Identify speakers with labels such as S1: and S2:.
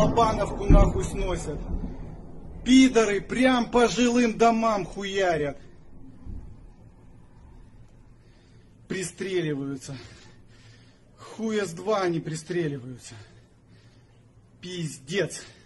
S1: Лобановку нахуй сносят. Пидоры прям по жилым домам хуярят. Пристреливаются. Хуя с два они пристреливаются. Пиздец.